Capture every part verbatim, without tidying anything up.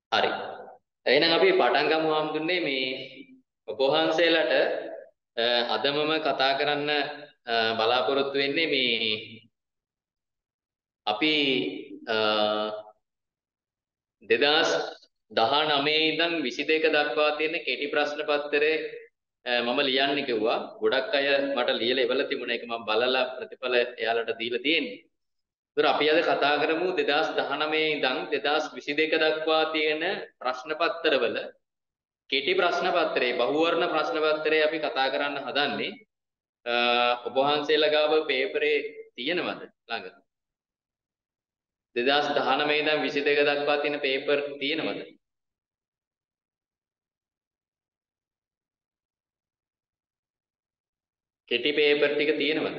හරි. එහෙනම් අපි පටන් ගමු හම්දුන්නේ මේ ඔබ වහන්සේලාට අද මම කතා කරන්න බලාපොරොත්තු වෙන්නේ මේ අපි දෙදාස් දහනවය ඉඳන් විසි දෙක දක්වා තියෙන කෙටි ප්‍රශ්න පත්‍රය මම ලියන්න කිව්වා. ගොඩක් අය මට ලියලා එවලා තිබුණා. ඒක මම බලලා ප්‍රතිඵල එයාලට දීලා තියෙන්නේ. ඒතර අපි අද කතා කරමු දෙදාස් දහනවය ඉඳන් දෙදාස් විසි දෙක දක්වා තියෙන ප්‍රශ්න පත්‍රවල කෙටි ප්‍රශ්න පත්‍රයේ බහුවර්ණ ප්‍රශ්න පත්‍රයේ අපි කතා කරන්න හදන්නේ. ඔබ වහන්සේලා ගාව පේපරේ තියෙනවද ළඟ? දෙදාස් දහනවය ඉඳන් විසි දෙක දක්වා තියෙන පේපර් තියෙනවද? කෙටි පේපර් ටික තියෙනවද?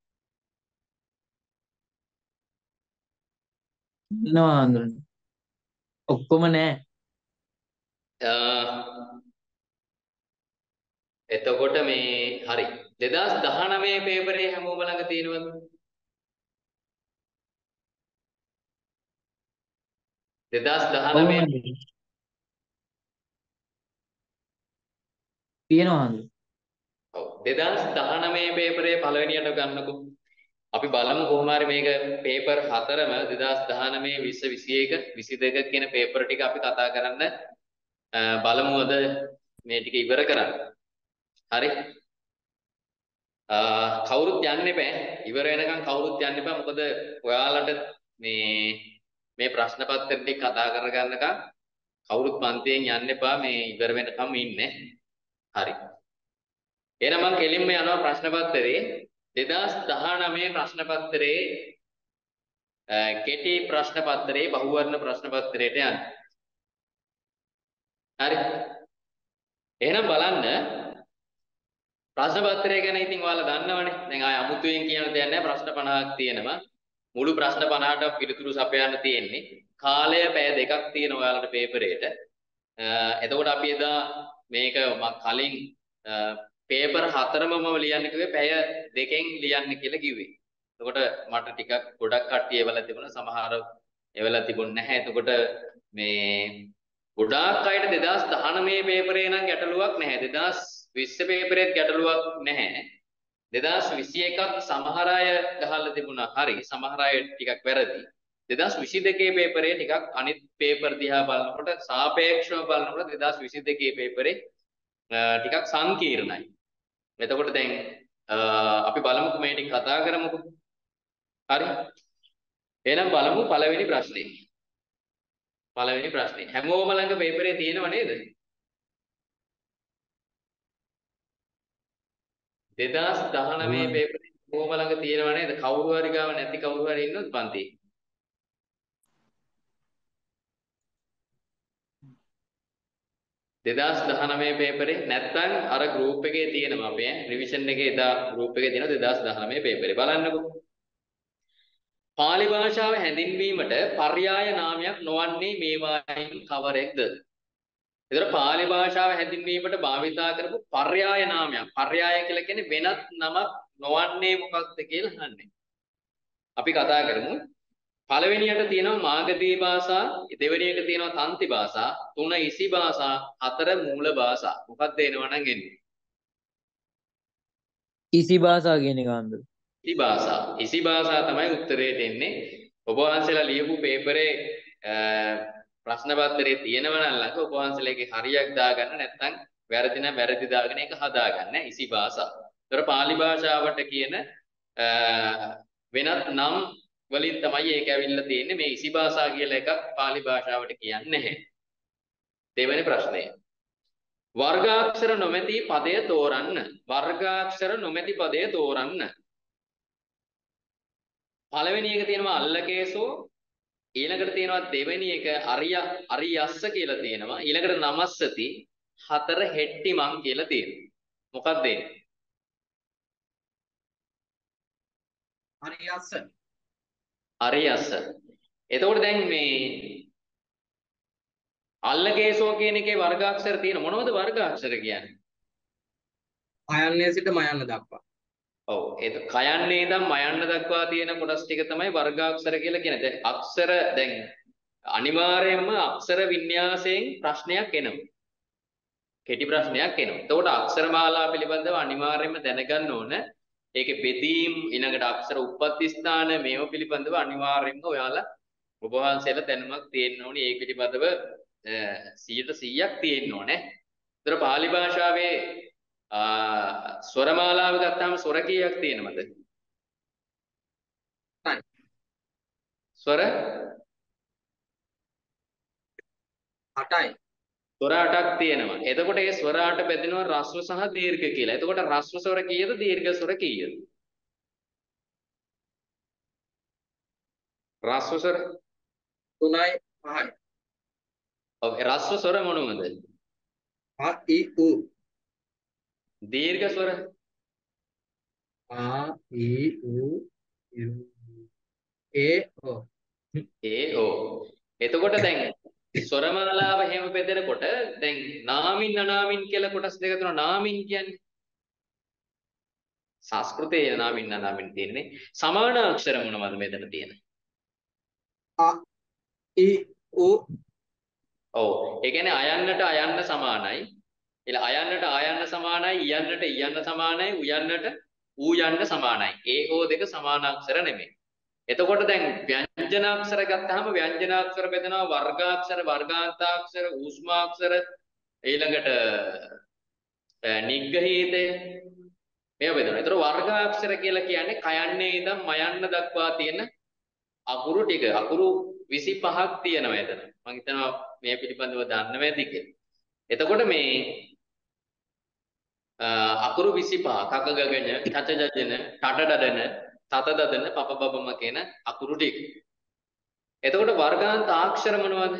ඉන්නවා හඳුනන. ඔක්කොම නෑ. එතකොට මේ හරි. දෙදාස් දහනවය පේපරේ හැමෝම ළඟ තියෙනවද? දෙදාස් දහනවය තියෙනවා හඳුනන. ඔව් දෙදාස් දහනවය පේපරේ පළවෙනියට ගන්නකො. අපි බලමු කොහොම හරි මේක පේපර් හතරම දෙදාස් දහනවය විස්ස විසි එක විසි දෙක කියන පේපර් ටික අපි කතා කරන්න බලමු අද මේ ටික ඉවර කරන්න. හරි. කවුරුත් යන්න එපා. ඉවර වෙනකන් කවුරුත් යන්න එපා. මොකද ඔයාලට මේ මේ ප්‍රශ්න පත්‍ර ටික කතා කරගන්නකම් කවුරුත් පන්තියෙන් යන්න එපා. මේ ඉවර වෙනකම් ඉන්නේ. හරි. එහෙනම් මම කෙලින්ම යනවා ප්‍රශ්න පත්‍රයේ දෙදාස් දහනවය ප්‍රශ්න පත්‍රයේ කෙටි ප්‍රශ්න පත්‍රයේ බහුවර්ණ ප්‍රශ්න පත්‍රයට යන්න. හරි. එහෙනම් බලන්න ප්‍රශ්න පත්‍රය ගැන ඉතින් ඔයාලා දන්නවනේ. දැන් ආය අමුතුවෙන් කියන දෙයක් නැහැ. ප්‍රශ්න පනහක් තියෙනවා. මුළු ප්‍රශ්න පනහට පිළිතුරු සපයන්න තියෙන්නේ. කාලය පැය දෙකක් තියෙන ඔයාලට පේපරේට. එතකොට අපි එදා මේක කලින් පේපර් හතරම මම ලියන්න කිව්වේ පැය දෙකෙන් ලියන්න කියලා කිව්වේ. එතකොට මට ටිකක් ගොඩක් කට්ටිය එවලා තිබුණා. සමහර එවලා තිබුණ නැහැ. එතකොට මේ ගොඩාක් අයට දෙදාස් දහනවය පේපරේ නම් ගැටලුවක් නැහැ. දෙදාස් විස්ස පේපරේත් ගැටලුවක් නැහැ. දෙදාස් විසි එකක් සමහර අය ගහලා තිබුණා. හරි. සමහර අය ටිකක් වැරදි. දෙදාස් විසි දෙකේ පේපරේ ටිකක් අනිත් පේපර් දිහා බලනකොට සාපේක්ෂව බලනකොට දෙදාස් විසි දෙකේ පේපරේ ටිකක් සංකීර්ණයි. එතකොට දැන් අපි බලමුකෝ මේ ටික කතා කරමුකෝ. හරි. එහෙනම් බලමු පළවෙනි ප්‍රශ්නේ. පළවෙනි ප්‍රශ්නේ. හැමෝම ළඟ පේපරේ තියෙනව නේද? දෙදාස් දහනවය පේපරේ හැමෝම ළඟ තියෙනව නේද? කවුරු හරි ගාව නැති කවුරු හරි ඉන්නොත් පන්ති. දෙදාස් දහනවය පේපරේ නැත්තම් අර ගෲප් එකේ තියෙනවා අපේ රිවිෂන් එකේ එදා ගෲප් එකේ තියෙනවා දෙදාස් දහනවය පේපරේ. බලන්නකෝ. පාලි භාෂාව හැඳින්වීමට පර්යාය නාමයක් නොවන්නේ මේවායින් කවරෙක්ද? ඒතර පාලි භාෂාව හැඳින්වීමට භාවිතා කරපු පර්යාය නාමයක්. පර්යාය කියලා කියන්නේ වෙනත් නමක් නොවන්නේ මොකක්ද කියලා අහන්නේ. අපි කතා කරමු. පළවෙනියට තියෙනවා මාගධී භාෂා, දෙවෙනි එක තියෙනවා තන්ති භාෂා, තුන ඉසි භාෂා, හතර මූල භාෂා. මොකක්ද එනවනම් එන්නේ? ඉසි භාෂා කියන එක අන්ද. ඉසි භාෂා. ඉසි භාෂා තමයි උත්තරේට එන්නේ. ඔබ වහන්සේලා ලියපු පේපරේ ප්‍රශ්න පත්‍රයේ තියෙනවා නම් ළඟ ඔබ වහන්සේලාගේ හරියක් දාගන්න නැත්නම් වැරදි නම් වැරදි දාගෙන ඒක හදාගන්න. ඉසි භාෂා. ඒතර පාලි භාෂාවට කියන වෙනත් නම් වලින් තමයි ඒක ඇවිල්ලා තියෙන්නේ. මේ ඉසි භාෂා කියලා එකක් පාලි භාෂාවට කියන්නේ නැහැ. දෙවෙනි ප්‍රශ්නය. වර්ගාක්ෂර නොමැති පදය තෝරන්න. වර්ගාක්ෂර නොමැති පදය තෝරන්න. පළවෙනි එක තියෙනවා අල්ලකේසෝ, ඊළඟට තියෙනවා දෙවෙනි එක අරිය අරියස්ස කියලා තියෙනවා, ඊළඟට නමස්සති, හතර හෙට්ටි මං කියලා තියෙනවා. මොකක්ද ඒ? අරියස්ස. අරියස්ස. එතකොට දැන් මේ අල්ලකේසෝ කියන එකේ වර්ගාක්ෂර තියෙන මොනවද වර්ගාක්ෂර කියන්නේ? අයන්නේ සිට මයන්න දක්වා. ඔව් ඒක කයන්නේ ඉඳන් මයන්න දක්වා තියෙන කොටස් ටික තමයි වර්ගාක්ෂර කියලා කියන්නේ. දැන් අක්ෂර දැන් අනිවාර්යයෙන්ම අක්ෂර වින්‍යාසයෙන් ප්‍රශ්නයක් එනවා. කෙටි ප්‍රශ්නයක් එනවා. එතකොට අක්ෂර මාලා පිළිබඳව අනිවාර්යයෙන්ම දැනගන්න ඕන. ඒකේ බෙදීම් ඊළඟට අක්ෂර උප්පත්ති ස්ථාන මේව පිළිබඳව අනිවාර්යයෙන්ම ඔයාලා ඔබ වහන්සේලා දැනුමක් තියෙන්න ඕනේ. ඒ පිළිබඳව සීයට සීයක් තියෙන්න ඕනේ. ඒතර පාලි භාෂාවේ ස්වර මාලාව ගත්තාම ස්වර කීයක් තියෙනවද? ස්වර අටයි. ස්වර අටක් තියෙනවා. එතකොට ඒ ස්වර අට බෙදෙනවා රස්ව සහ දීර්ඝ කියලා. එතකොට රස්ව ස්වර කීයද? දීර්ඝ ස්වර කීයද? රස්ව ස්වර තුනයි පහයි. ඔව් රස්ව ස්වර මොනවද? අ ඉ උ. දීර්ඝ ස්වර ආ ඊ උ ඒ ඕ. ඒ ඕ. එතකොට දැන් ස්වර මාලාව එහෙම බෙදෙනකොට දැන් නාමින් අනාමින් කියලා කොටස් දෙක තුන නාමින් කියන්නේ සංස්කෘතයේ නාමින් අනාමින් තියෙන්නේ සමාන අක්ෂර මොනවද මෙතන තියෙන්නේ? අ ඉ උ. ඔව් ඒ කියන්නේ අයන්නට අයන්න සමානයි. එල අයන්නට ආයන්න සමානයි, ඉයන්නට ඉයන්න සමානයි, උයන්නට ඌයන්න සමානයි. ඒ ඕ දෙක සමාන අක්ෂර නෙමෙයි. එතකොට දැන් ව්‍යංජනාක්ෂර ගත්තාම ව්‍යංජනාක්ෂර බෙදෙනවා වර්ගාක්ෂර, වර්ගාන්තාක්ෂර, ඌෂ්මාක්ෂර, ඊළඟට නිග්ගහීතය මේව බෙදෙනවා. ඒතර වර්ගාක්ෂර කියලා කියන්නේ කයන්නේ ඉඳන් මයන්න දක්වා තියෙන අකුරු ටික. අකුරු විසිපහක් තියෙනවා එතන. මම හිතනවා මේ පිළිබඳව දන්නව ඇති කියලා. එතකොට මේ අකුරු විසිපහ කක ගගන, චච ජජන, ටට ඩඩන, තත දදන, පප බබම කියන අකුරු ටික. එතකොට වර්ගාන්තාක්ෂර මොනවද?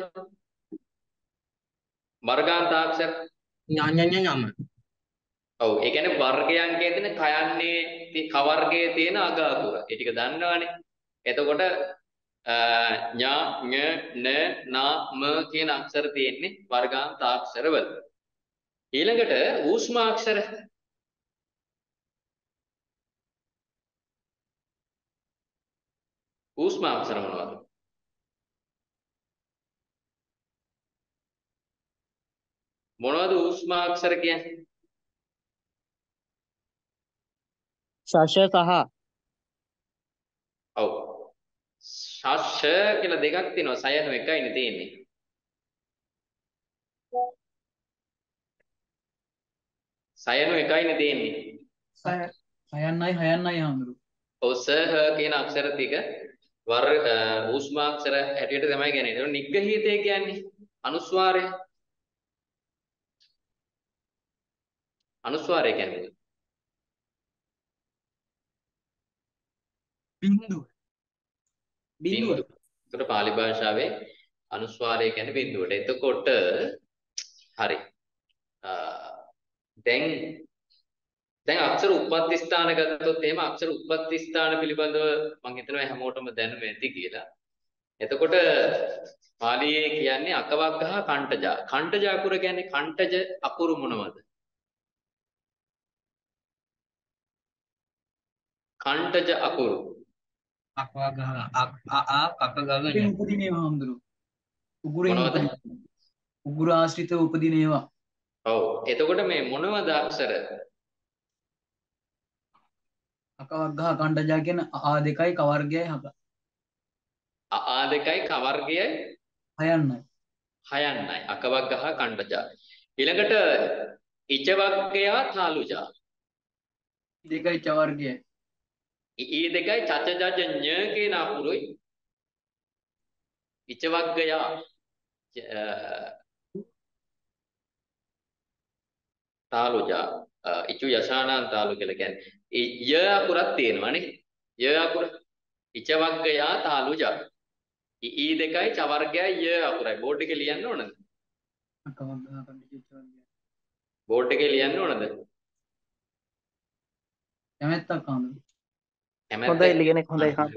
වර්ගාන්තාක්ෂර ඥාඥඥ යම. ඔව් ඒ කියන්නේ වර්ගයන්කේ තියෙන කයන්නේ ක වර්ගයේ තියෙන අග අකුර. ඒ ටික දන්නවනේ. එතකොට ඥා ඥ න නා ම කියන අක්ෂර තියෙන්නේ වර්ගාන්තාක්ෂර වල. ඊළඟට ඌෂ්මාක්ෂර ඌෂ්මාක්ෂර මොනවද? මොනවද ඌෂ්මාක්ෂර කියන්නේ? ශෂ සහ ඔව්. ශෂ කියලා දෙකක් තියෙනවා. සයන එකයිනේ තියෙන්නේ. සයන එකයිනේ තියෙන්නේ. සය සයන්නයි හයන්නයි හඳුරු. ඔව් ස හ කියන අක්ෂර ටික වර් ඌෂ්මාක්ෂර හැටියට තමයි කියන්නේ. ඒක නිග්ගහීතය කියන්නේ අනුස්වාරය. අනුස්වාරය කියන්නේ බින්දුව. බින්දුව. ඒකට පාලි භාෂාවේ අනුස්වාරය කියන්නේ බිඳුවට. එතකොට හරි. දැන් දැන් අක්ෂර උප්පත්ති ස්ථාන ගත්තොත් එහෙම අක්ෂර උප්පත්ති ස්ථාන පිළිබඳව මම හිතනවා හැමෝටම දැනුම ඇති කියලා. එතකොට පාලියේ කියන්නේ අකවග්ගහ කණ්ඨජ. කණ්ඨජ අකුර කියන්නේ කණ්ඨජ අකුරු මොනවද? කණ්ඨජ අකුරු අක්වා ගහ අක් අ ආ කක ගගන. උපදින ඒවා හඳුරු. උගුරෙන් මොනවද? උපදින. උගුර ආශ්‍රිතව උපදින ඒවා. ඔව්. එතකොට මේ මොනවද අක්ෂර? අකවග්ගහ කණ්ඩජා කියන ආ දෙකයි කවර්ගයයි හක. අ ආ දෙකයි ක වර්ගයයි හයන්නයි. හයන්නයි. අකවග්ගහ කණ්ඨජ. ඊළඟට ඉච වර්ගයා තාලුජා. දෙකයි චවර්ගයයි. ඊ දෙකයි චච ජජ ඤ කියන අකුරුයි ඉච වර්ගයා තාලුජා ඉචු යසානාන් තාලු කියලා කියන්නේ ය අකුරක් තියෙනවානේ ය අකුර ඉච වර්ගයා තාලුජා ඊ දෙකයි ච වර්ගයයි ය අකුරයි බෝඩ් එකේ ලියන්න ඕනද අකවග්ගහ කණ්ඩජා චවර්ගයයි. බෝඩ් එකේ ලියන්න ඕනද කැමැත්තක් හඳුරු. හොඳයි ලියන එක හොඳයි හා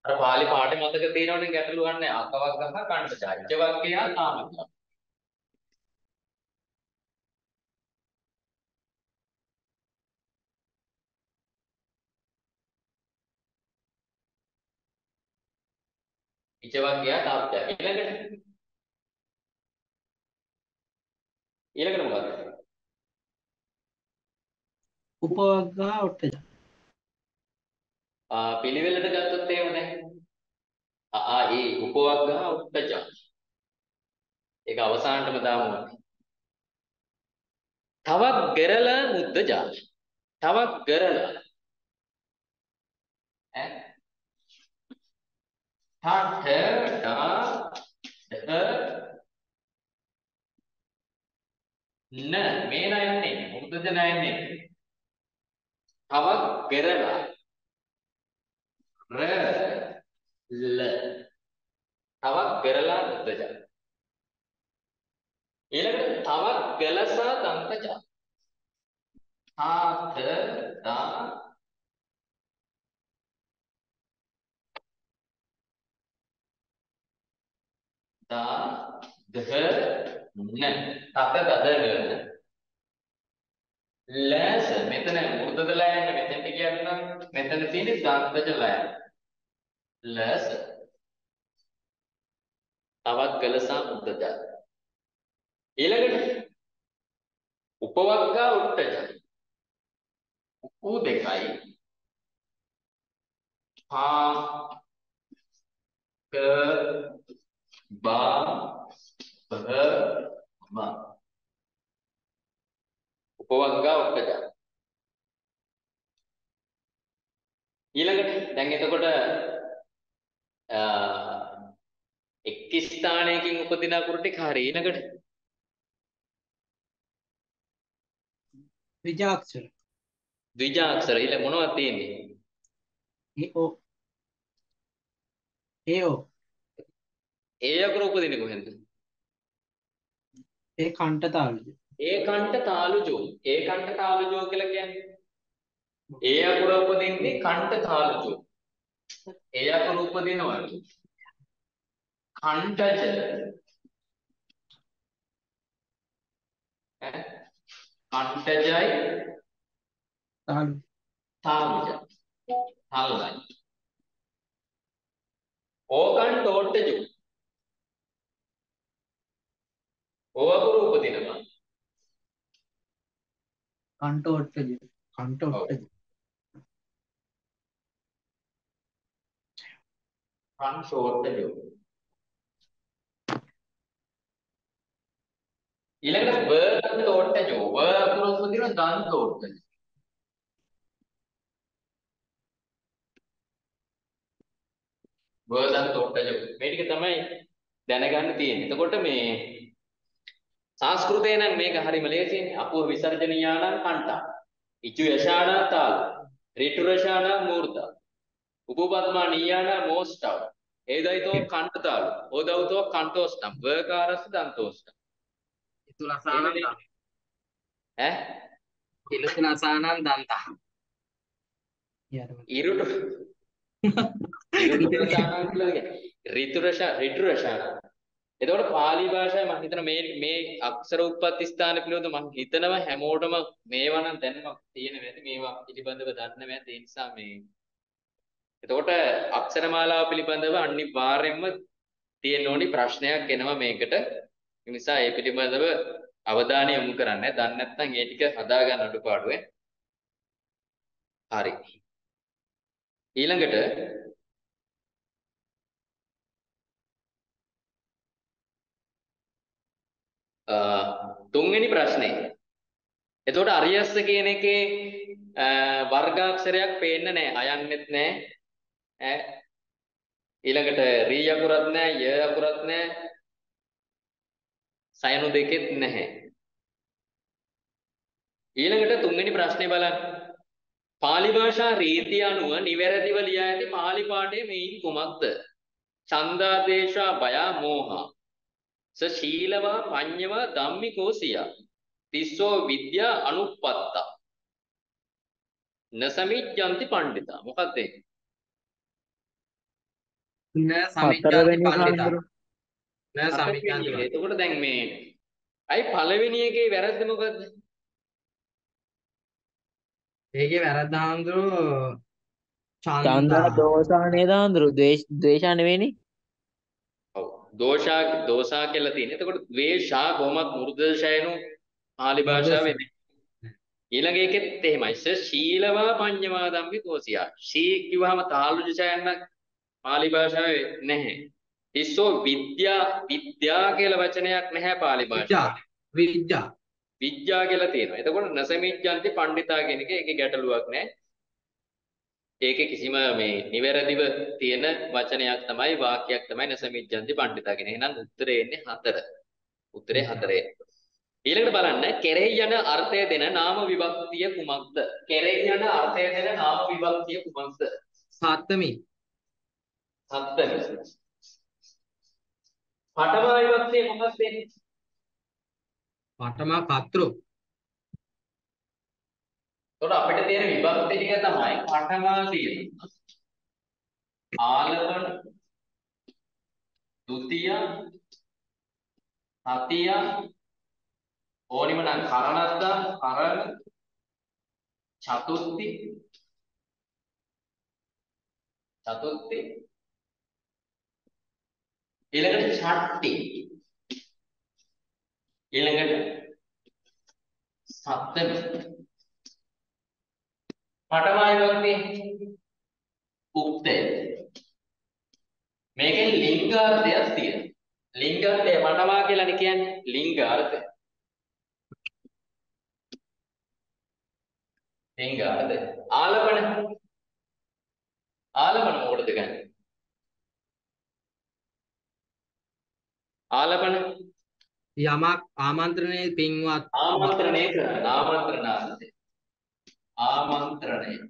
අර පාලි පාඩේ මතක තියෙනවනේ ගැටලුවක් නැහැ. අකවක් ගහ කණ්ඩ ජා. ඉච්ඡ වර්ගයා තාමත්. ඉච්ඡ වර්ගයා තාප්ත. ඊළඟට ඊළඟට මොකක්ද? උපවර්ග ඔට්ටජ. ආ පිළිවෙලට ගත්තොත් එහෙම දැන් අ ආ ඒ උපවර්ග උට්ටජ. ඒක අවසානටම දාමු. තවක් ගරල මුද්දජා. තවක් ගරල ඈ ඨ ඨ න මේ නයන්නේ මුද්දජ නයන්නේ. තවක් ගරලා ර ල තවක් ගරලා මුද්දජ. ඊළඟට තවක් ගලසා දන්තජ. ආත දා දා දහ න තත දදන ලෑස මෙතන මුර්ධද ලෑන්න මෙතෙන්ට කියන්නම් මෙතන තියෙන්නේ දන්තජ ලෑන්න ලෑස තවත් ගලසා මුද්දජ. ඊළඟට උපවර්ග උට්ටජ. උ දෙකයි පා ක බා බහ ම උපවර්ග උට්ටජ. ඊළඟට දැන් එතකොට එක් ස්ථානයකින් උපදින අකුරු ටික හරි. ඊළඟට විජාක්ෂර. ද්විජාක්ෂර. ඊළ මොනවද තියෙන්නේ? ඒ ඕ ඒ ඕ ඒ අකුර උපදින්නේ කොහෙන්ද? ඒ කණ්ඨ තාලුජ. ඒකණ්ඨ තාලුජෝ. ඒකණ්ඨ තාලුජෝ කියලා කියන්නේ ඒ අකුර උපදින්නේ කණ්ඨ තාලුජෝ. ඒ අකුර උපදිනවා කණ්ඨජ ඈ කණ්ඨජයි තාලු තාලුජ තාලුයි. ඕකණ්ඨ ඕට්ටජෝ. ඕ අකුර උපදිනවා කණ්ඨ ඔට්ටජ. කණ්ඨ ඔට්ටජ. කණ්ඨ ඕට්ටජෝ. ඊළඟට ව දන්ත ඕට්ටජෝ. ව අකුර උපදිනවා දන්ත ඕට්ටජ. ව දන්ත ඕට්ටජෝ. මේ ටික තමයි දැනගන්න තියෙන්නේ. එතකොට මේ සංස්කෘතේ නම් මේක හරිම ලේසියිනේ. අපූර්ව විසර්ජනීයානම් කණ්ඨා. ඉචු යශානා තාල. ඍතු රශානා මූර්ධා. උපපද්මා නීයානා මෝස්ටව. ඒදයිතෝ කණ්ඨ තාල. ඕදවතෝ කණ්ඨෝස්තම්. වකාරස්ස දන්තෝස්තම්. ඉතුලසානං දන්ත. ඈ ඉලුතුලසානං දන්ත. ඉරුට ඉරුට රශානා කියලා කියන්නේ. ඍතු රශා ඍතු රශානා. එතකොට පාලි භාෂාවේ මම හිතන මේ මේ අක්ෂර උත්පත්ති ස්ථාන පිළිබඳව මම හිතනවා හැමෝටම මේවා නම් දැනීමක් තියෙන වෙයි. මේවා පිළිබඳව දන්න වෙයි. ඒ නිසා මේ එතකොට අක්ෂර මාලාව පිළිබඳව අනිවාර්යයෙන්ම තියෙන ඕනි ප්‍රශ්නයක් එනවා මේකට. ඒ නිසා ඒ පිළිබඳව අවධානය යොමු කරන්න. දන්නේ නැත්නම් ඒ ටික හදා ගන්න අඩුපාඩුවේ. හරි. ඊළඟට තුන්වෙනි ප්‍රශ්නේ. එතකොට අරියස්ස කියන එකේ වර්ගාක්ෂරයක් පේන්නේ නැහැ. අයන්නෙත් නැහැ. ඈ ඊළඟට රීය අකුරත් නැහැ, ය අකුරත් නැහැ. සයනු දෙකෙත් නැහැ. ඊළඟට තුන්වෙනි ප්‍රශ්නේ බලන්න. පාලි භාෂා රීතිය අනුව නිවැරදිව ලියා ඇති පාලි පාඨයේ මෙයින් කුමක්ද? ඡන්දාදේශා බය මෝහා ස ශීලවා පඤ්ඤවා ධම්මිකෝ සියා තිස්සෝ විද්‍යා අනුප්පත්තා නසමිජ්ජන්ති පණ්ඩිතා. මොකක්ද ඒක? න සමිච්ඡාන්ති හතරවෙනි එක පණ්ඩිතා හඳුරු. න සමිච්ඡාන්ති හතරවෙනි එක. පණ්ඩිතා. එතකොට දැන් මේ අයි පළවෙනි එකේ වැරද්ද මොකද්ද? ඒකේ වැරද්ද හාමුදුරුවෝ චන්දා චන්දා දෝසා නේද හඳුරු? ද්වේෂ ද්වේෂා නෙවෙයිනේ. ඔව්. දෝෂා දෝසා කියලා තියෙන. එතකොට ද්වේෂා කොහොමත් මුර්ධශයනු පාලි භාෂාවේ මුර්ධ ඊළඟ එකෙත් එහෙමයි. ස ශීලවා පඤ්ඤවා ධම්මි කෝසියා. ශී කිව්වහම තාලුජ ඡයන්නක් පාලි භාෂාවේ නැහැ. ඉස්සෝ විද්‍යා විද්‍යා කියලා වචනයක් නැහැ පාලි විද්‍යා භාෂාවේ. විද්‍යා විද්‍යා කියලා තියෙනවා. එතකොට නසමිච්ඡන්ති පණ්ඩිතා කියන එක ඒකේ ගැටලුවක් නැහැ. ඒකේ කිසිම මේ නිවැරදිව තියෙන වචනයක් තමයි වාක්‍යයක් තමයි නසමිච්ඡන්ති පණ්ඩිතා කියන. එහෙනම් උත්තරේ එන්නේ හතර. උත්තරේ හතරේ. ඊළඟට බලන්න කෙරෙහි යන අර්ථය දෙන නාම විභක්තිය කුමක්ද? කෙරෙහි යන අර්ථය දෙන නාම විභක්තිය කුමක්ද? සත්තමි සත්ත්වනි. පඨම විභක්තිය මොකක්ද දෙන්නේ? පඨමා කතෘ එතකොට අපිට තියෙන විභක්ති ටික තමයි පඨමා තියෙනවා. ආලවන, ဒုတိယ, තතිය, ඕනිම නම් කරණද්දා, කරණ, චතුත්ති, චතුත්ති ඊළඟට ඡට්ටි ඊළඟට සප්තමි. පඨම විභක්තිය උක්තය. මේකෙන් ලිංගාර්ථයක් තියෙනවා. ලිංගාර්ථය පඨමා කියලානේ කියන්නේ ලිංගාර්ථය. ලිංගාර්ථය. ආලපන ආලපන මොකටද ගන්නේ? ආලපන යමක් ආමන්ත්‍රණයේ පින්වත් ආමන්ත්‍රණය කරන ආමන්ත්‍රණාර්ථය. ආමන්ත්‍රණය.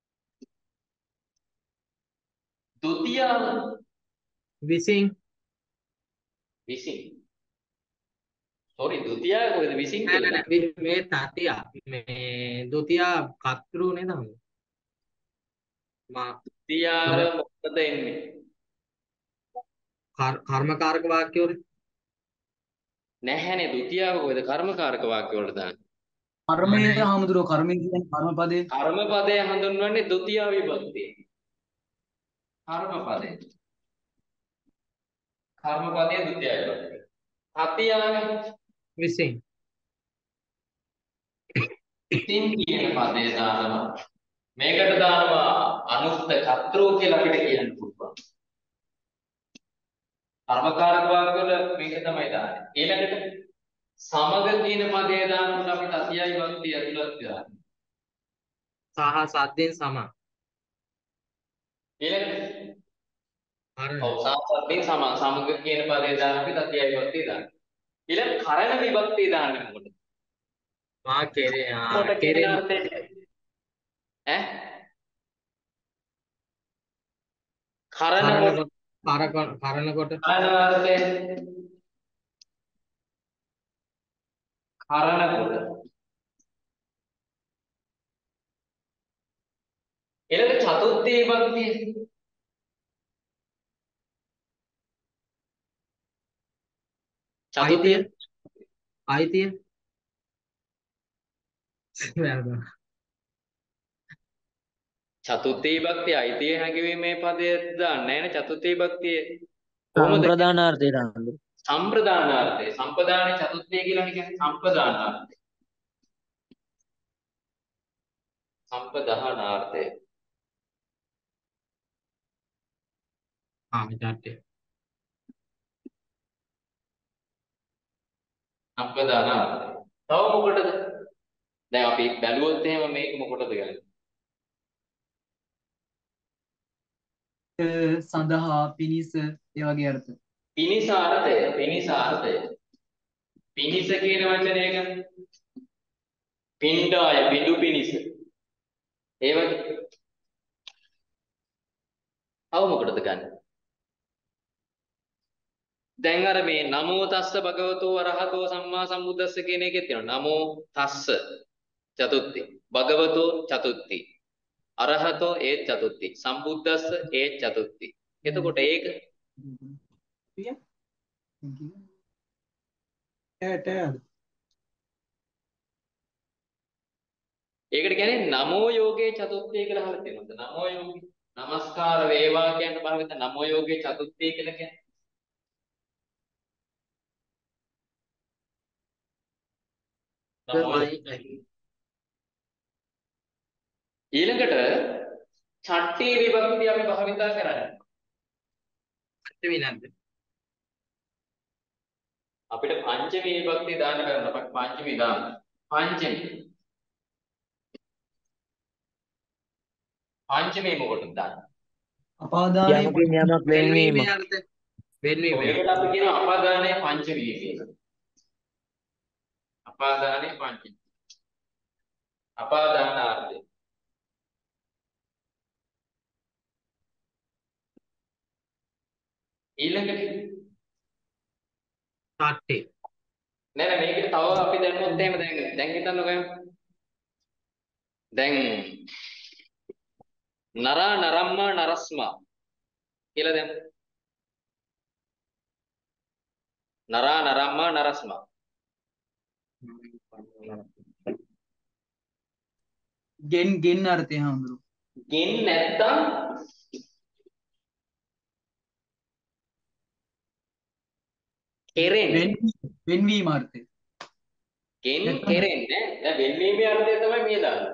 ဒုတိယ විසින් විසින්. sorry ဒုတိယ කොහෙද විසින් නෑ කියලා? නෑ නෑ මේ තතිය මේ ဒုတိ ය කතෘ නේද හාමුදුරුවෝ? මා ဒုတိယ මොකද එන්නේ? කර්- කර්මකාරක වාක්‍ය වල නැහැනේ ဒုတိယ කොහෙද කර්මකාරක වාක්‍ය වලට දාන්නේ? කර්මයේ හාමුදුරුවෝ කර්මය කියන්නේ කර්මපදේ. කර්මපදය හඳුන්වන්නේ ဒုတိ ය විභක්තිය. කර්මපදය. කර්මපදයේ ဒုတိ ය විභක්තිය. තතියනේ විසින් ඉතින් කියන පදේ දානවා. මේකට දානවා අනුත්ත කත්‍රෝ කියලා අපිට කියන්න පුළුවන්. කර්මකාරක වාක්‍ය වල මේක තමයි දාන්නේ. ඊළඟට සමග කියන පදේ දානකොට අපි තතියයි විභක්තිය ඇතුළත් කරන්නේ. සහ සද්දෙන් සම ඊළඟට හරි ඔව් සාපත්තිය සම සමග කියන පදේ දාන අපි තතියයි විභක්තිය දාන්නේ. ඊළඟ කරණ විභක්තිය දාන්නේ මොකටද? මා කෙරේ ආ කොට කියන කෙරේ අර්ථය ඈ කරණ කොට කරන කරන කොට කරණ අර්ථය කරණ කොට ඊළඟ චතුර්ථ විභක්තිය අයිතිය චතුර්ථ අයිතිය වැරදුනා. චතුර්ථ විභක්තිය අයිතිය හැඟවීමේ පදය දාන්නේ නැහැ නේ චතුර්ථ විභක්තිය කොහොමද සම්ප්‍රදානාර්ථයට හඳුරු. සම්ප්‍රදානාර්ථය සම්පදානේ චතුර්ථය කියලා කියන්නේ සම්පදානාර්ථය සම්පදානාර්ථය ආ විචාරය සම්පදානාර්ථය තව මොකටද දැන් අපි බැලුවොත් එහෙම මේක මොකටද ගන්නේ සඳහා පිනිස ඒ වගේ අර්ථ. පිනිස අර්ථය පිනිස අර්ථය පිනිස කියන වචනය ගන්න පින්ඩාය පිඬු පිනිස ඒ වගේ අව මොකටද ගන්න දැන් අර මේ නමෝ තස්ස භගවතෝ අරහතෝ සම්මා සම්බුද්දස්ස කියන එකේ තියෙනවා නමෝ තස්ස චතුත්ථි භගවතෝ චතුත්ථි අරහතෝ ඒ චතුත්ථි සම්බුද්දස්ස ඒ චතුත්ථි එතකොට ඒක ඈට ඒකට කියන්නේ නමෝ යෝගේ චතුත්ථය කියලා අහලා තියෙනවද? නමෝ යෝගේ. නමස්කාර වේවා කියන භාවිත නමෝ යෝගේ චතුත්ථය කියලා කියන්නේ. නමෝ යෝගේ. ඊළඟට චට්ටි විභක්තිය අපි භාවිතා කරන්නේ. පංචමී නැද්ද? අපිට පංචමී විභක්තිය දාන්න බැහැ. අපිට පංචමී දාන්න. පංචමී. පංචමේ මොකටද දාන්නේ? අපාදානයේ යමකින් යමක් වෙන්වීම. වෙන්වීමේ අර්ථය. වෙන්වීමේ ඒකට අපි කියනවා අපාදානයේ පංචමී කියලා. අපාදානයේ පංචමී. අපාදාන අර්ථය. ඊළඟට තාට්ටේ. නෑ නෑ මේකට තව අපි දැම්මොත් එහෙම දැන් දැන් හිතන්නකෝ. දැන් නරා නරම්ම නරස්මා කියලා දැන් නරා නරම්ම නරස්මා ගෙන් ගෙන් අර්ථය හඳුරු. ගෙන් නැත්තම් කෙරෙන් වෙන් වෙන්වීම අර්ථය. ගෙන් කෙරෙන්නේ දැන් වෙන්වීමේ අර්ථය තමයි මේ දාන්නේ.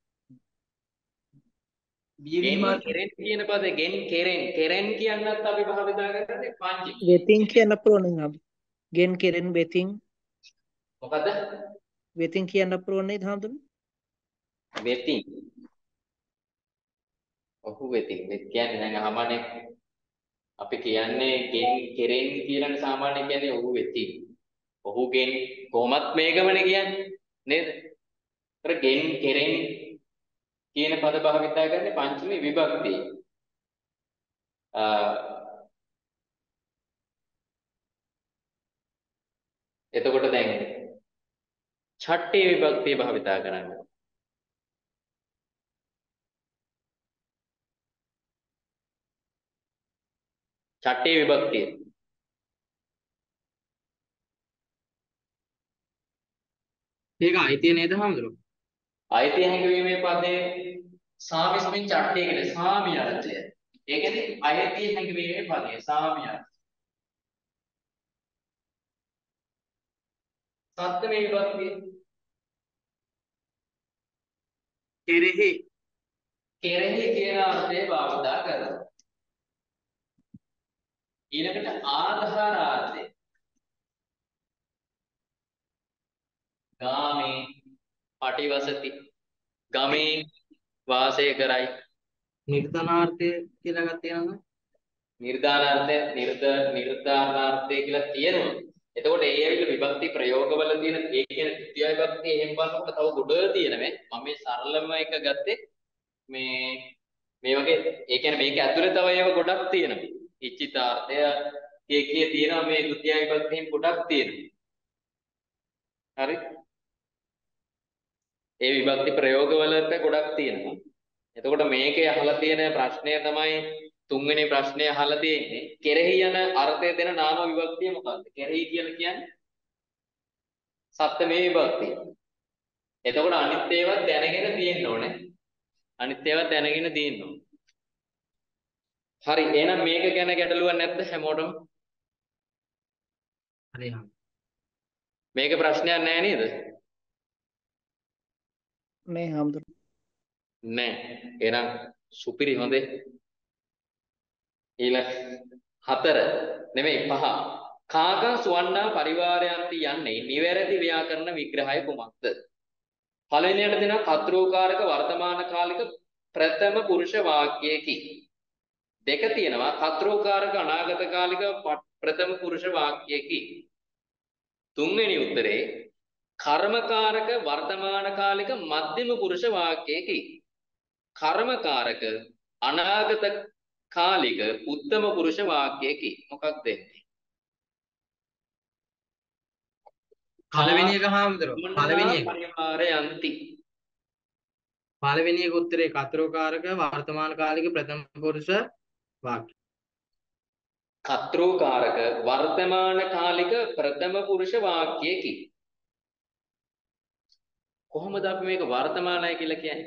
බියවීම ගෙන් අර්ථය. කෙරෙන් කියන පදේ ගෙන් කෙරෙන් කෙරෙන් කියන්නත් අපි භාවිතා කරන්නේ පංච. වෙතින් කියන්න පුළුවන් නේද? ගෙන් කෙරෙන් වෙතින් මොකද? වෙතින් කියන්න පුළුවන් නේද හඳුනන? වෙතින්. ඔහු වෙතින්. වෙත් කියන්නේ දැන් අහමනේ අපි කියන්නේ ගෙන් කෙරෙන් කියලානේ සාමාන්‍ය කියන්නේ ඔහු වෙතින්. ඔහුගෙන් කොහොමත් මේකමනේ කියන්නේ නේද? අර ගෙන් කෙරෙන් කියන පද භාවිතා කරන්නේ පංචමී විභක්තිය. අ එතකොට දැන් ඡට්ටේ විභක්තිය භාවිතා කරන්නේ. ඡට්ටේ විභක්තිය. ඒක අයිතිය නේද හඳුනන? අයිතිය හැඟවීමේ පදේ සාමිස්මින් ඡට්ටේ කියන සාමි අර්ථය. ඒ කියන්නේ අයිතිය හැඟවීමේ පදේ සාමි අර්ථය. සත්ත්වේ විභක්තිය කෙරෙහි කෙරෙහි කියන අර්ථය භාවිතා කරනවා. ඊළඟට ආධාරාර්ථය. ගාමේ පටිවසති. ගමේ වාසය කරයි. නිර්ධනාර්ථය කියලා එකක් තියෙනවා. නිර්ධානාර්ථය නිර්ධ නිර්ධානාර්ථය කියලා තියෙනවා. එතකොට ඒ ඇවිල්ලා විභක්ති ප්‍රයෝගවල තියෙන ඒ කියන ත්‍රිත්‍ය විභක්තිය එහෙම බලනකොට තව ගොඩ තියෙන මේ මම මේ සරලම එක ගත්තේ මේ මේ වගේ ඒ කියන්නේ මේක ඇතුලේ තව ඒවා ගොඩක් තියෙනවා. ඉච්ඡිතාර්ථය කිය කිය තියෙනවා මේ ත්‍රිත්‍ය විභක්තියෙන් ගොඩක් තියෙනවා. හරි? ඒ විභක්ති ප්‍රයෝගවලට ගොඩක් තියෙනවා. එතකොට මේකේ අහලා තියෙන ප්‍රශ්නය තමයි තුන්වෙනි ප්‍රශ්නය අහලා තියෙන්නේ කෙරෙහි යන අර්ථය දෙන නාම විභක්තිය මොකක්ද? කෙරෙහි කියලා කියන්නේ සත්ත්වේ විභක්තිය. එතකොට අනිත් ඒවා දැනගෙන තියෙන්න ඕනේ. අනිත් ඒවා දැනගෙන තියෙන්න ඕනේ. හරි එහෙනම් මේක ගැන ගැටලුවක් නැද්ද හැමෝටම? හරි හා. මේක ප්‍රශ්නයක් නෑ නේද? මේ හඳුනන. නෑ. එහෙනම් සුපිරි හොඳේ. ඊළඟ හතර නෙමෙයි පහ කාගා සුවන්නා පරිවාරයන්ති යන්නේ නිවැරදි ව්‍යාකරණ විග්‍රහය කුමක්ද? පළවෙනියට දෙන කතෘකාරක වර්තමාන කාලික ප්‍රථම පුරුෂ වාක්‍යයකි. දෙක තියෙනවා කතෘකාරක අනාගත කාලික ප්‍රථම පුරුෂ වාක්‍යයකි. තුන්වෙනි උත්තරේ කර්මකාරක වර්තමාන කාලික මධ්‍යම පුරුෂ වාක්‍යයකි. කර්මකාරක අනාගත කාලික උත්තම පුරුෂ වාක්‍යයකි. මොකක්ද දෙන්නේ? පළවෙනි එක හාමුදුරුවෝ පළවෙනි එක පරිවාරයන්ති. පළවෙනි එක උත්තරේ කතරෝකාරක වර්තමාන කාලික ප්‍රථම පුරුෂ වාක්‍ය. කතෘකාරක වර්තමාන කාලික ප්‍රථම පුරුෂ වාක්‍යයකි. කොහොමද අපි මේක වර්තමානයි කියලා කියන්නේ?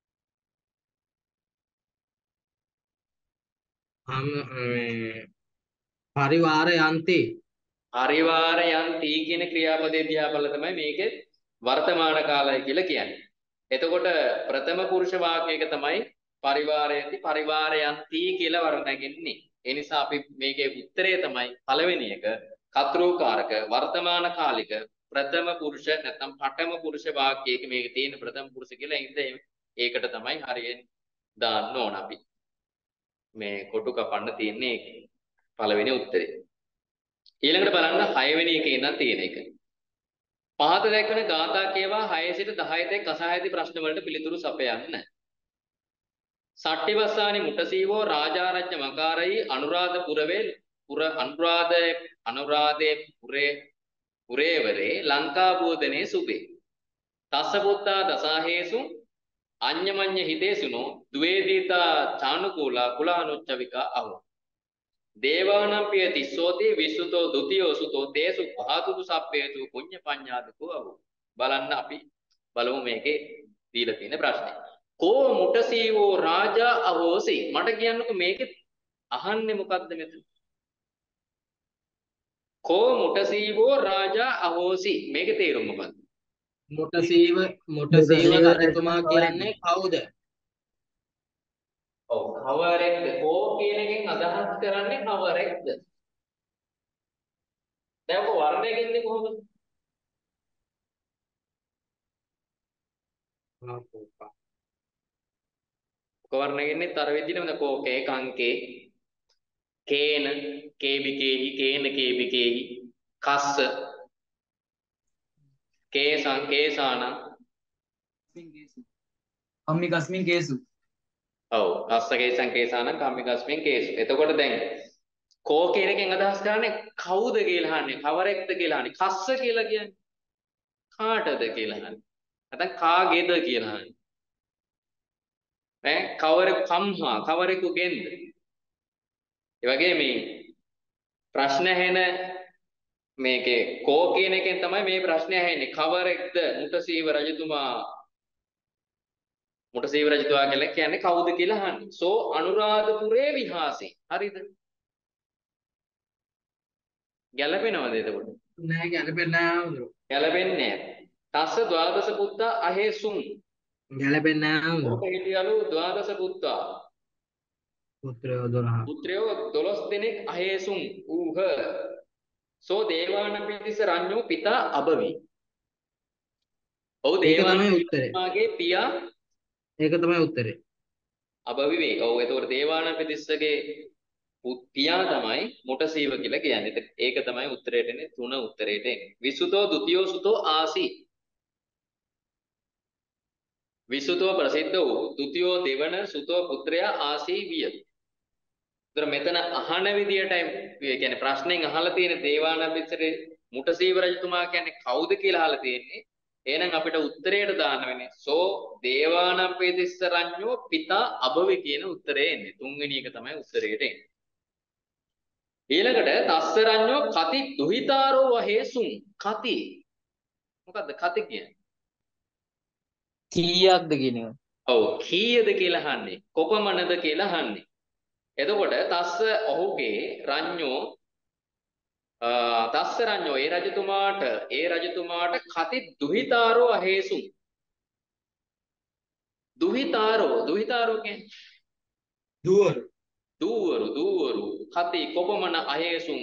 අම් මේ පරිවාර යන්ති පරිවාර යන්ති කියන ක්‍රියාපදයේ දිහා බලලා තමයි මේකේ වර්තමාන කාලය කියලා කියන්නේ. එතකොට ප්‍රථම පුරුෂ වාක්‍යයක තමයි පරිවාරයන්ති පරිවාරයන්ති කියලා වර්ණගන්නේ. ඒ නිසා අපි මේකේ උත්තරය තමයි පළවෙනි එක කතෘකාරක වර්තමාන කාලික ප්‍රථම පුරුෂ නැත්නම් පඨම පුරුෂ වාක්‍යයක මේක තියෙන ප්‍රථම පුරුෂ කියලා ඉඳ ඒකට තමයි හරියෙන් දාන්න ඕන අපි. මේ කොටු කපන්න තියෙන්නේ පළවෙනි උත්තරේ. ඊළඟට බලන්න හයවෙනි එකේ ඉඳන් තියෙන එක. පහත දැක්වෙන ගාථා කියවා හය සිට දහය තෙක් අසහායති ප්‍රශ්න වලට පිළිතුරු සපයන්න. සට්ටිවස්සානි මුටසීවෝ රාජාරජ්‍ය මකාරයි අනුරාධපුරවේ පුර අනුරාධ අනුරාධේ පුරේ පුරේවරේ ලංකා බෝධනේ සුබේ. තස්ස පුත්තා දසාහේසු අඤ්ඤමඤ්ඤ හිතේසුනෝ ද්වේදීතා චානුකූලා කුලානුච්චවිකා අහෝ. දේවානම් පිය තිස්සෝති විසුතෝ ဒ ුතියෝ සුතෝ තේසු භාතුතු සප්පේතු පුඤ්ඤ පඤ්ඤාදකෝ අහෝ. බලන්න අපි බලමු මේකේ දීලා තියෙන ප්‍රශ්නේ. කෝ මුටසීවෝ රාජා අහෝසි. මට කියන්නකෝ මේකේ අහන්නේ මොකද්ද මෙතන? කෝ මුටසීවෝ රාජා අහෝසි. මේකේ තේරුම මොකද්ද? මුටසීව මුටසීව රජතුමා කියන්නේ කවුද? ඔව් කවරෙක්ද? කෝ කියන එකෙන් අදහස් කරන්නේ කවරෙක්ද? දැන් ඔක වර්ණයකින්ද කොහොමද? ඔක වර්ණයකින්නේ තර විදිහටම කෝ කේ කංකේ කේන කේබිකේහි කේන කේබිකේහි කස්ස කේසං කේසාන කම්මිකස්මින් කේසු. ඔව් කස්ස කේසං කේසාන කම්මිකස්මින් කේසු. එතකොට දැන් කෝ කියන එකෙන් අදහස් කරන්නේ කවුද කියලා අහන්නේ, කවරෙක්ද කියලා අහන්නේ. කස්ස කියලා කියන්නේ කාටද කියලා අහන්නේ. නැත්නම් කාගේද කියලා අහන්නේ. ඈ කවරෙකු කම්හා කවරෙකුගෙන්ද? ඒ වගේ මේ ප්‍රශ්න ඇහෙන මේකේ කෝ කියන එකෙන් තමයි මේ ප්‍රශ්නේ ඇහෙන්නේ. කවරෙක්ද මුටසීව රජතුමා? මුටසීව රජතුමා කියලා කියන්නේ කවුද කියලා අහන්නේ. සෝ අනුරාධපුරේ විහාසී. හරිද? ගැලපෙනවද එතකොට? නෑ ගැලපෙන්නේ නෑ හඳුරු. ගැලපෙන්නේ නෑ. තස්ස ද්වාදස පුත්තා අහේසුම්. ගැලපෙන්නේ නෑ හඳුරු. ඔක හිටියලු ද්වාදස පුත්තා. පුත්‍රයෝ දොළහ. පුත්‍රයෝ දොළොස් දෙනෙක් අහේසුම් ඌහ. සෝ දේවානම්පියතිස්ස රඤ්ඤෝ පිතා අබවි. ඔව් දේවානම්පියතිස්සගේ පියා ඒක තමයි උත්තරේ. අබවි වේ. ඔව් එතකොට දේවානම්පියතිස්සගේ පියා තමයි මුටසීව කියලා කියන්නේ. ඒක තමයි උත්තරේට එන්නේ තුන උත්තරේට එන්නේ. විසුතෝ ဒ ුතියෝ සුතෝ ආසි. විසුතෝ ප්‍රසිද්ධ වූ ဒ ුතියෝ දෙවන සුතෝ පුත්‍රයා ආසී විය. ඒතර මෙතන අහන විදියටයි ඒ කියන්නේ ප්‍රශ්නෙන් අහලා තියෙන දේවානම්පියතිස්සේ මුටසීව රජතුමා කියන්නේ කවුද කියලා අහලා තියෙන්නේ. එහෙනම් අපිට උත්තරයට දාන්න වෙන්නේ සෝ දේවානම්පියතිස්ස රඤ්ඤෝ පිතා අබවි කියන උත්තරේ එන්නේ. තුන්වෙනි එක තමයි උත්තරයට එන්නේ. ඊළඟට තස්ස රඤ්ඤෝ කති දුහිතාරෝ වහේසුම්. කති මොකද්ද කති කියන්නේ? කීයක්ද කියන එක. ඔව් කීයද කියලා අහන්නේ. කොපමණද කියලා අහන්නේ. එතකොට තස්ස ඔහුගේ රඤ්ඤෝ තස්ස රඤ්ඤෝ ඒ රජතුමාට ඒ රජතුමාට කති දුහිතාරෝ අහේසුම්. දුහිතාරෝ දුහිතාරෝ කියන්නේ දුවරු. දූවරු දූවරු කති කොපමණ අහේසුම්.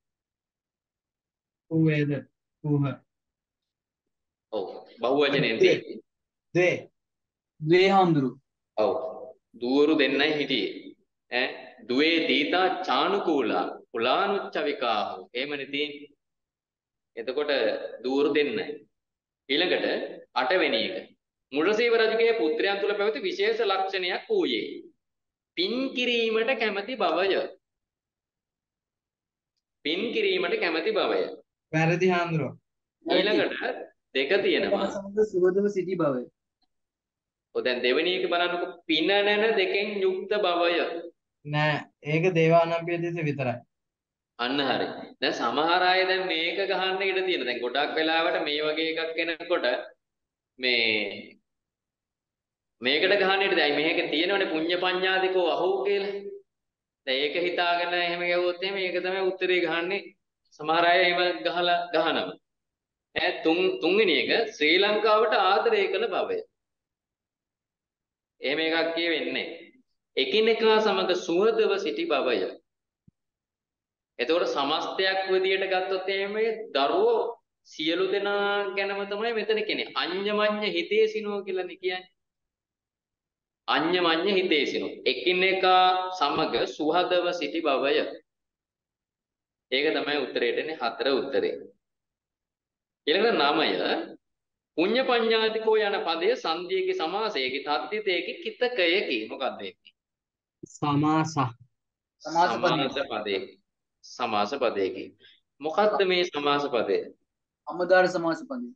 ඌවේද ඌහ. ඔව් බහුවචනයෙන් තියෙන්නේ. දේ ද්වේ හාමුදුරු. ඔව් දූවරු දෙන්නයි හිටියේ. ඈ දුවේ දීතා චානුකූලා කුලානුච්චවිකාහු. එහෙමනේ තියෙන්නේ. එතකොට දූවරු දෙන්නයි. ඊළඟට අටවෙනි එක. මුටසීව රජුගේ පුත්‍රයන් තුල පැවති විශේෂ ලක්ෂණයක් වූයේ පින් කිරීමට කැමැති බවය. පින් කිරීමට කැමැති බවය. වැරදි හාමුදුරුවෝ. ඊළඟට දෙක තියෙනවා. සමග සුවදව සිටි බවය. ඔය දැන් දෙවෙනි එක බලන්නකො පින නැන දෙකෙන් යුක්ත බවය. නෑ ඒක දේවානම්පියතිස්ස විතරයි. අන්න හරි. දැන් සමහර අය දැන් මේක ගහන්න ඉඩ තියෙනවා. දැන් ගොඩක් වෙලාවට මේ වගේ එකක් කෙනකොට මේ මේකට ගහන්න ඉඩ දැන් මේක තියෙනවනේ පුඤ්ඤ පඤ්ඤාදිකෝ අහෝ කියලා. දැන් ඒක හිතාගෙන එහෙම ගැවුවොත් එහෙම මේක තමයි උත්තරේ ගහන්නේ. සමහර අය එහෙම ගහලා ගහනවා. ඈ තුන් තුන්වෙනි එක ශ්‍රී ලංකාවට ආදරය කළ බවය. එහෙම එකක් කියෙන්නේ. එකිනෙකා සමග සුහදව සිටි බවය. එතකොට සමස්තයක් විදියට ගත්තොත් එහෙම දරුවෝ සියලු දෙනා ගැනම තමයි මෙතන කියන්නේ. අඤ්ඤමඤ්ඤ හිතේසිනෝ කියලානේ කියන්නේ. අඤ්ඤමඤ්ඤ හිතේසිනෝ. එකිනෙකා සමග සුහදව සිටි බවය. ඒක තමයි උත්තරේට එන්නේ හතර උත්තරේ. ඊළඟට නවය පුඤ්ඤ පඤ්ඤාතිකෝ යන පදය සංධියේකි සමාසයේකි තද්දිතේකි කිතකයේකි මොකක්ද ඒක? සමාස සමාස සමාස පදයේ පදයේකි. සමාස පදයේකි. මොකක්ද මේ සමාස පදය? අමදාර සමාස පදයේ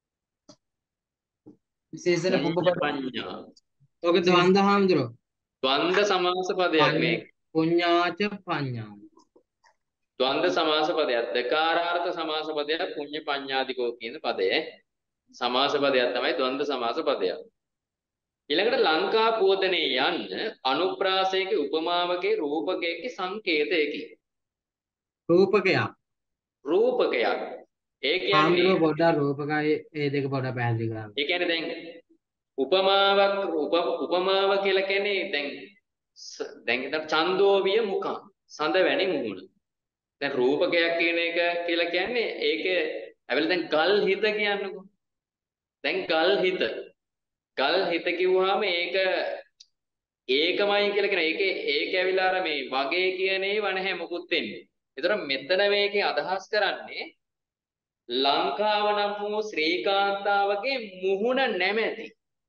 විශේෂණ පුබ්බ පුඤ්ඤ පද පඤ්ඤා. ඔක ද්වන්ද හාමුදුරුවෝ ද්වන්ද සමාස පදයක් මේක. පුඤ්ඤාච පඤ්ඤා ද්වන්ද සමාස පදයක්. දකාරාර්ථ සමාස පදයක් පුඤ්ඤ පඤ්ඤාදිකෝ කියන පදය. සමාස පදයක් තමයි ද්වන්ද සමාස පදයක්. ඊළඟට ලංකා පෝතනේ යන්න අනුප්‍රාසයක උපමාවකේ රූපකයේ සංකේතයකි. රූපකයක් රූපකයක්. ඒ කියන්නේ හාමුදුරුවෝ පොඩ්ඩක් රූපකයේ ඒ දෙක පොඩ්ඩක් පැහැදිලි කරන්න. ඒ කියන්නේ දැන් උපමාවක් උප උපමාව කියලා කියන්නේ දැන් ස- දැන් හිතන්න චන්දෝවිය මුඛං සඳ වැනි මුහුණ. දැන් රූපකයක් කියන එක කියලා කියන්නේ ඒක ඇවිල්ලා දැන් ගල් හිත කියන්නකෝ. දැන් ගල් හිත. ගල් හිත කිව්වහම ඒක ඒකමයි කියලා කියන ඒකේ ඒක ඇවිල්ලා අර මේ වගේ කියන ඒව නැහැ මොකුත් වෙන්නේ. ඒතර මෙතන මේකේ අදහස් කරන්නේ ලංකාව නම් වූ ශ්‍රීකාන්තාවගේ මුහුණ නැමැති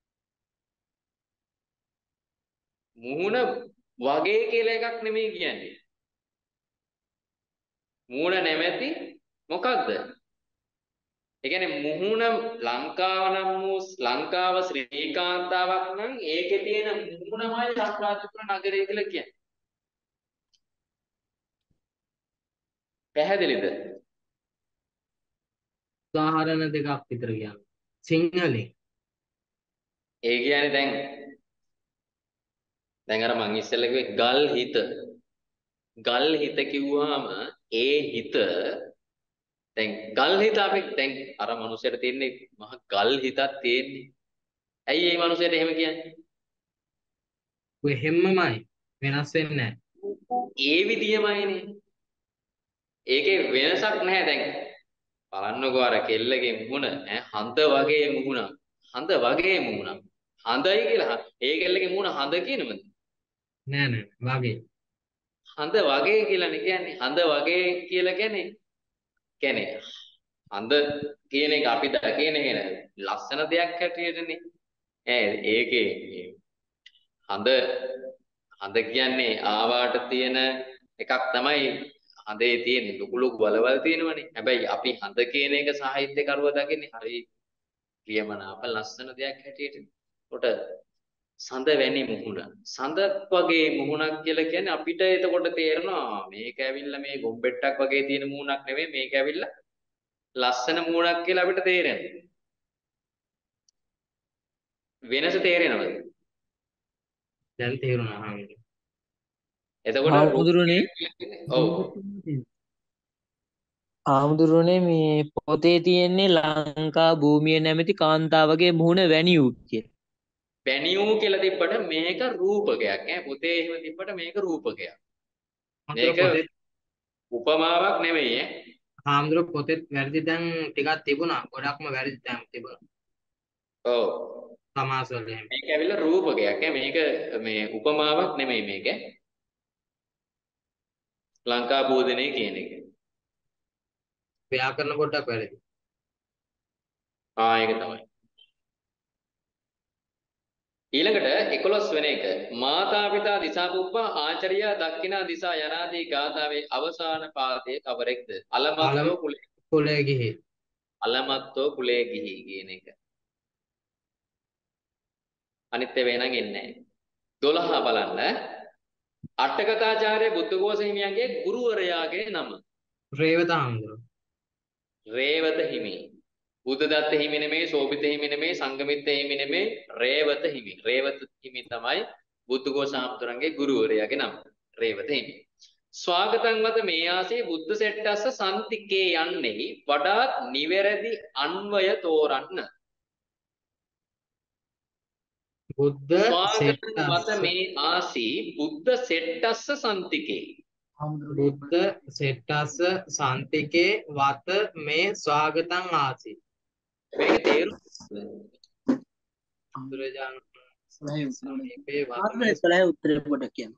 මුහුණ වගේ කියලා එකක් නෙමෙයි කියන්නේ. මුහුණ නැමැති මොකක්ද? ඒ කියන්නේ මුහුණ ලංකාව නම් වූ ලංකාව ශ්‍රීකාන්තාවක් නම් ඒකේ තියෙන මුහුණමයි අනුරාධපුර නගරය කියලා කියන්නේ. පැහැදිලිද? උදාහරණ දෙකක් විතර කියන්න. සිංහලෙන් ඒ කියන්නේ දැන් දැන් අර මං ඉස්සෙල්ලා කිව්වේ ගල් හිත. ගල් හිත කිව්වහම ඒ හිත දැන් ගල් හිත අපි දැන් අර මනුස්සයට තියෙන්නේ මහ ගල් හිතක් තියෙන්නේ. ඇයි මේ මනුස්සයට එහෙම කියන්නේ? ඔය හැමමයි වෙනස් වෙන්නේ නැහැ. ඒ විදියමයිනේ. ඒකේ වෙනසක් නැහැ දැන්. බලන්නකෝ අර කෙල්ලගේ මුහුණ ඈ හඳ වගේ මුහුණක්. හඳ වගේ මුහුණක්. හඳයි කියලා ඒ කෙල්ලගේ මුහුණ හඳ කියනවද? නෑ නෑ වගේ. හඳ වගේ කියලානේ කියන්නේ. හඳ වගේ කියලා කියන්නේ කියන්නේ හඳ කියන එක අපි දකින එක ලස්සන දෙයක් හැටියටනේ. ඈ ඒකේ මේ හඳ හඳ කියන්නේ ආවාට තියෙන එකක් තමයි හඳේ තියෙන ලොකු ලොකු බලවල් තියෙනවනේ. හැබැයි අපි හඳ කියන එක සාහිත්‍ය කරුව දකින්නේ හරි ප්‍රියමනාප ලස්සන දෙයක් හැටියට. කොට සඳ වැනි මුහුණ. සඳ වගේ මුහුණක් කියලා කියන්නේ අපිට එතකොට තේරෙනවා මේක ඇවිල්ලා මේ ගොම්බෙට්ටක් වගේ තියෙන මුහුණක් නෙමෙයි මේක ඇවිල්ලා ලස්සන මුහුණක් කියලා අපිට තේරෙනවා. වෙනස තේරෙනවද? දැන් තේරුණා හාමුදුරුවෝ. එතකොට හාමුදුරුවනේ ඔව් හාමුදුරුවනේ මේ පොතේ තියෙන්නේ ලංකා භූමිය නැමැති කාන්තාවගේ මුහුණ වැනි වූ කිය. වැනියෝ කියලා තිබ්බට මේක රූපකයක් ඈ පොතේ එහෙම තිබ්බට මේක රූපකයක්. මේක උපමාවක් නෙමෙයි ඈ. හාමුදුරුවෝ පොතේ වැරදි දැන් ටිකක් තිබුණා. ගොඩක්ම වැරදි දැන් තිබුණා. ඔව් සමාස වල එහෙම. මේක ඇවිල්ලා රූපකයක් ඈ මේක මේ උපමාවක් නෙමෙයි මේක. ලංකා බෝධනේ කියන එක. ව්‍යාකරණ පොඩ්ඩක් වැරදි. ආ ඒක තමයි. ඊළඟට එකොළොස් වෙන එක මාතා පිතා දිසාපුප්පා ආචාර්යා දක්ඛිනා දිසා යනාදී ගාථාවේ අවසාන පාදයේ කවරෙක්ද? අලමත්තෝ කුලේ කුලේ ගිහි. අලමත්තෝ කුලේ ගිහි කියන එක. අනිත් ඒවා එනං එන්නේ නැහැ. දොළහ බලන්න අට්ඨකථාචාර්ය බුද්ධඝෝෂ හිමියන්ගේ ගුරුවරයාගේ නම. රේවත හාමුදුරුවෝ. රේවත හිමි. බුද්ධදත්ත හිමි නෙමෙයි, සෝභිත හිමි නෙමෙයි, සංගමිත්ත හිමි නෙමෙයි, රේවත හිමි. රේවත හිමි තමයි බුද්ධඝෝෂ හාමුදුරන්ගේ ගුරුවරයාගේ නම. රේවත හිමි. ස්වාගතං මත මේ ආසේ බුද්ධ සෙට්ටස්ස සම්තිකේ යන්නේ වඩාත් නිවැරදි අන්වය තෝරන්න. බුද්ධ ස්වාගතං මත සෙට්ටස්ස මේ ආසී බුද්ධ සෙට්ටස්ස සම්තිකේ. බුද්ධ සෙට්ටස්ස සන්තිකේ වත මේ ස්වාගතං ආසී. මේක තේරුම බුදුරජාණන් සලහේ උත්තරේ. සමීපේ වත ආත්ම මේ සලහේ උත්තරේ පොඩ්ඩක් කියන්න.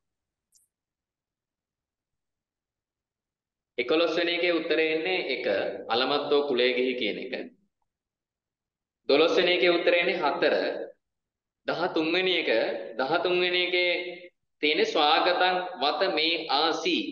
එකොළොස් වෙනි එකේ උත්තරේ එන්නේ එක අලමත්තෝ කුලේ ගිහි කියන එක. දොළොස් වෙනි එකේ උත්තරේ එන්නේ හතර. දහතුන් වෙනි එක දහතුන් වෙනි එකේ තියෙන ස්වාගතං වත මේ ආසී.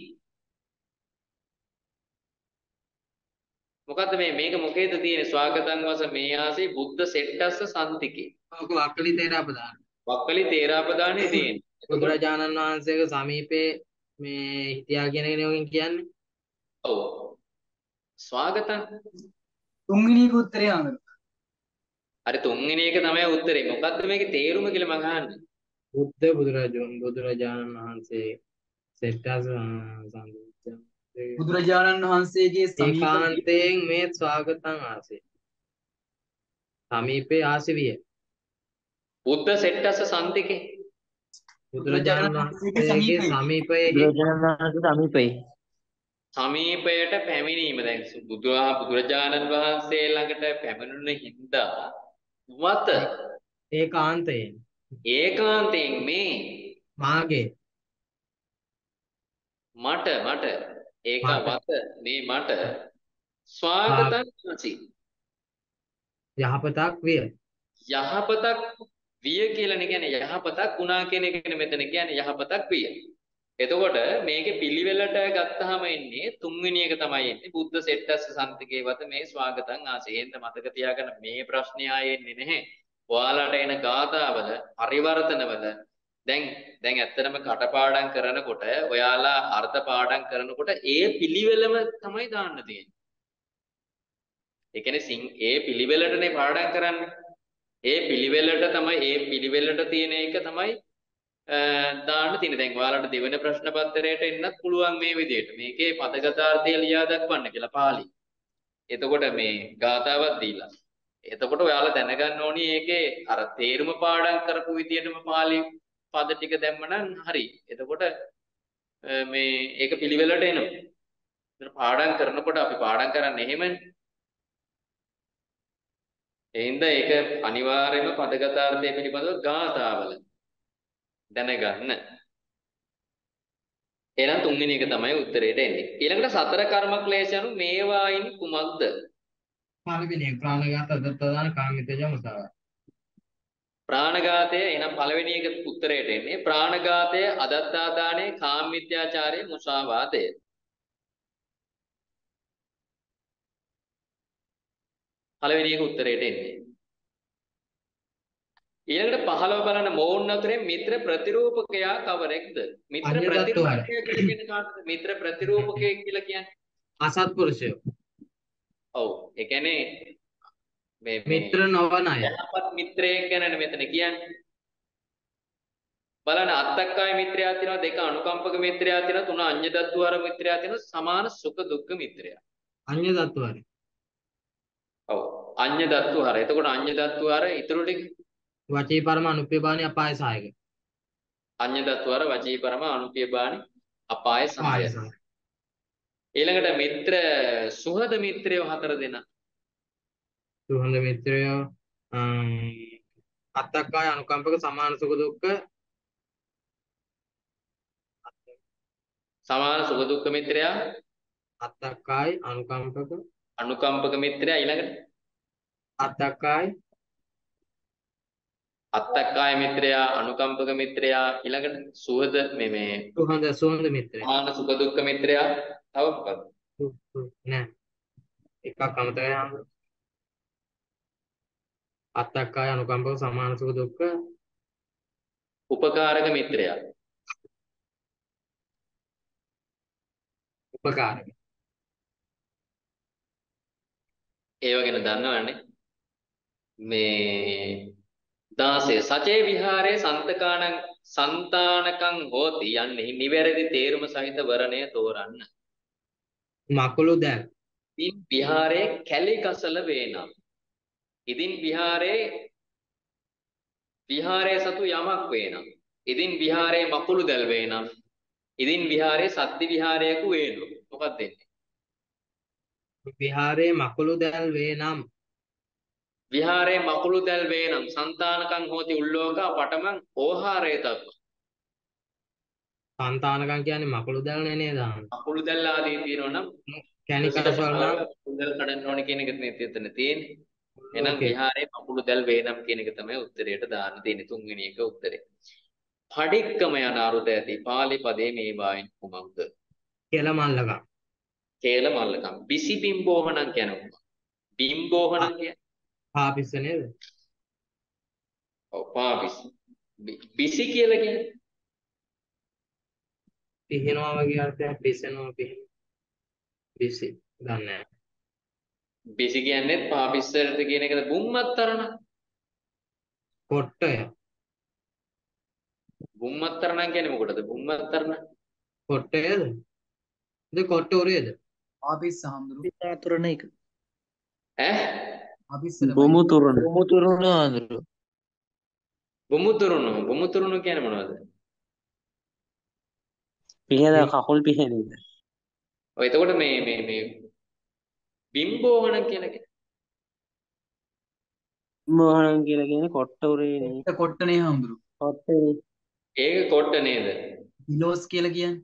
මොකද්ද මේ මේක මොකේද තියෙන්නේ ස්වාගතං වස මේ ආසී බුද්ධ සෙට්ටස්ස සම්තිකේ. ඔක වක්කලි තේරාපදාන. වක්කලි තේරාපදානේ තියෙන්නේ. බුදුරජාණන් වහන්සේගේ සමීපේ මේ හිටියා කියන එක නේ ඔකින් කියන්නේ. ඔව්. ස්වාගතං. තුන්වෙනි එක උත්තරේ ආනද. හරි තුන්වෙනි එක තමයි උත්තරේ. මොකද්ද මේකේ තේරුම කියලා මම අහන්නේ. බුද්ධ බුදුරජාණන් බුදුරජාණන් වහන්සේ සෙට්ටස් සම්බුද්ධ බුදුරජාණන් වහන්සේගේ සමීප ඒකාන්තයෙන් මේ ස්වාගතං ආසේ. සමීපේ ආසිවිය. බුද්ධ සෙට්ටස්ස සම්තිකේ. බුදුරජාණන් වහන්සේගේ සමීපයේ බුදුරජාණන් වහන්සේ සමීපයේ. සමීපයට පැමිණීම දැන් බුදුහා බුදුරජාණන් වහන්සේ ළඟට පැමිණුණ හින්දා වත ඒකාන්තයෙන් ඒකාන්තයෙන් මේ මාගේ මට මට ඒක මට. වත මේ මට ස්වාගතං ආසී. යහපතක් විය. යහපතක් විය කියලා කියන්නේ යහපතක් වුණා කියන එකනේ මෙතන කියන්නේ යහපතක් විය. එතකොට මේකේ පිළිවෙලට ගත්තාම එන්නේ තුන්වෙනි එක තමයි එන්නේ බුද්ධ සෙට්ටස්ස සම්තිකේ වත මේ ස්වාගතං ආසේ. එහෙනම් මතක තියාගන්න මේ ප්‍රශ්නේ ආයේ එන්නේ නැහැ. ඔයාලට එන ගාථාවල පරිවර්තනවල දැන් දැන් ඇත්තටම කටපාඩම් කරනකොට ඔයාලා අර්ථ පාඩම් කරනකොට ඒ පිළිවෙලම තමයි දාන්න තියෙන්නේ. ඒ කියන්නේ සිං ඒ පිළිවෙලටනේ පාඩම් කරන්නේ. ඒ පිළිවෙලට තමයි ඒ පිළිවෙලට තියෙන එක තමයි දාන්න තියෙන්නේ. දැන් ඔයාලට දෙවෙනි ප්‍රශ්න පත්‍රයට එන්නත් පුළුවන් මේ විදිහට. මේකේ පදගතාර්ථය ලියා දක්වන්න කියලා පාළි. එතකොට මේ ගාථාවක් දීලා. එතකොට ඔයාලා දැනගන්න ඕනි ඒකේ අර තේරුම පාඩම් කරපු විදිහටම පාළි පද ටික දැම්මනම් හරි. එතකොට මේ ඒක පිළිවෙලට එනවා. ඒතර පාඩම් කරනකොට අපි පාඩම් කරන්නේ එහෙමනේ. එහෙනම් ඒක අනිවාර්යයෙන්ම පදගතාර්ථය පිළිබඳව ගාථාවල දැනගන්න. එහෙනම් තුන්වෙනි එක තමයි උත්තරේට එන්නේ. ඊළඟට සතර කර්ම ක්ලේශ anu මේවායින් කුමක්ද? පළවෙනි එක ප්‍රාණඝාත අදත්තාදාන කාමිතජ මුසාව. ප්‍රාණඝාතය එහෙනම් පළවෙනි එක උත්තරේට එන්නේ ප්‍රාණඝාතය අදත්තාදානය කාමමිත්‍යාචාරය මුසාවාදය. පළවෙනි එක උත්තරේට එන්නේ. ඊළඟට පහළව බලන මොවුන් අතරින් මිත්‍ර ප්‍රතිරූපකයා කවරෙක්ද? මිත්‍ර ප්‍රතිරූපකයා කියලා කියන්නේ කාටද? මිත්‍ර ප්‍රතිරූපකයෙක් කියලා කියන්නේ අසත්පුරුෂයෝ. ඔව්. ඒ කියන්නේ මේ මිත්‍ර නොවන අය. යහපත් මිත්‍රයෙක් ගැනනේ මෙතන කියන්නේ. බලන්න අත්තක්කාය මිත්‍රයා තියෙනවා, දෙක අනුකම්පක මිත්‍රයා තියෙනවා, තුන අඤ්ඤ දත්තුහර මිත්‍රයා තියෙනවා, සමාන සුඛ දුක්ඛ මිත්‍රයා. අඤ්ඤ දත්වරි. ඔව්. අඤ්ඤ දත්තුහර. එතකොට අඤ්ඤ දත්තුහර ඊටු ටික වචී පරම අනුප්පේබාණි අපාය සහායක. අඤ්ඤ දත්වර වචී පරම අනුප්පේබාණි අපාය සහාය. ඊළඟට මිත්‍ර සුහද මිත්‍රයෝ හතර දෙනා. සුහඳ මිත්‍රයෝ අත්තක්කාය අනුකම්පක සමාන සුඛ දුක්ඛ සමාන සුඛ දුක්ඛ මිත්‍රයා අත්තක්කාය අනුකම්පක අනුකම්පක මිත්‍රයා ඊළඟට අත්තක්කාය අත්තක්කාය මිත්‍රයා අනුකම්පක මිත්‍රයා ඊළඟට සුහද මේ මේ සුහඳ සුහඳ මිත්‍රය. සමාන සුඛ දුක්ඛ මිත්‍රයා තව මොකක්ද? නෑ එකක් අමතක යනවා. අත්තක්කාය අනුකම්පක සමාන සුඛ දුක්ඛ උපකාරක මිත්‍රයා උපකාරක. ඒව ගැන දන්නවනේ. මේ දාසය සචේ විහාරයේ සන්තකාණං సంతానකං හෝති යන්නේ නිවැරදි තේරුම සහිත වරණය තෝරන්න. මකුළු දැල්. ඉදින් විහාරයේ කැලි ගසල වේනම්. ඉදින් විහාරයේ විහාරයේ සතු යමක් වේනම්. ඉදින් විහාරයේ මකුළු දැල් වේනම්. ඉදින් විහාරයේ සද්දි විහාරයක වේනු. මොකක්ද දෙන්නේ? විහාරයේ මකුළු දැල් වේ නම් විහාරයේ මකුළු දැල් වේනම් సంతానකං හෝති උල්ලෝකා පටමං ඕහාරේතබ්බ. సంతానකම් කියන්නේ මකුළු දැල්නේ නේද? මකුළු දැල් ආදී තියෙනවා නම් කැනිකස් වල නම් මකුළු දැල් කඩන්න ඕනේ කියන එක නේ එතන තියෙන්නේ. එහෙනම් Okay. විහාරයේ මකුළු දැල් වේනම් කියන එක තමයි උත්තරයට දාන්න තියෙන්නේ තුන්වෙනි එක උත්තරේ. පඩික්කම යන අරුත ඇති පාලි පදේ මේ වායින් කුමක්ද? කියලා මල්ලකම්. කේල මල්ලකම්. බිසි බිම්බෝහණම් කියනවා. බිම්බෝහණම් කියන්නේ පාපිස්ස නේද? ඔව් පාවිස්. බි- බිසි කියලා කියන්නේ පිහිනවා වගේ අර්ථයක් පිස්සෙනවා පිහින. පිස්සි. දන්නේ නැහැ. බිසි කියන්නේ පාපිස්සරද කියන එකද බුම්මත්තරණ. කොට්ටය. බුම්මත්තරණ කියන්නේ මොකටද? බුම්මත්තරණ කොට්ටයද? ഇത് කොට්ට උරේද? ආපිස්ස හාමුදුරු ආතුරණ එක ඈ ආපිස්සට බොමුතුරණ බොමුතුරණ ආඳුරු බුමුතුරුණු බුමුතුරුණු කියන්නේ මොනවද? පිහද කකුල් පිහන එක. ඔය එතකොට මේ මේ මේ බිම්බෝහණම් කියලා කියන්නේ මොහනම් කියලා කියන්නේ කොට්ට උරේනේ. කොට්ට කොට්ටනේ හාමුදුරු කොට්ටේ ඒක කොට්ට නේද? පිලෝස් කියලා කියන්නේ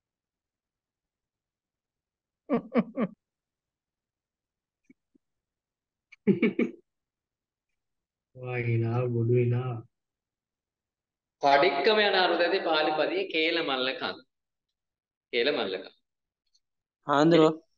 වයිනා බොඩුයිනා. පඩික්කම යන අරුතදී පාලි පදයේ කේල මල්ලකම්. කේල මල්ලකම්. ආන්දරෝ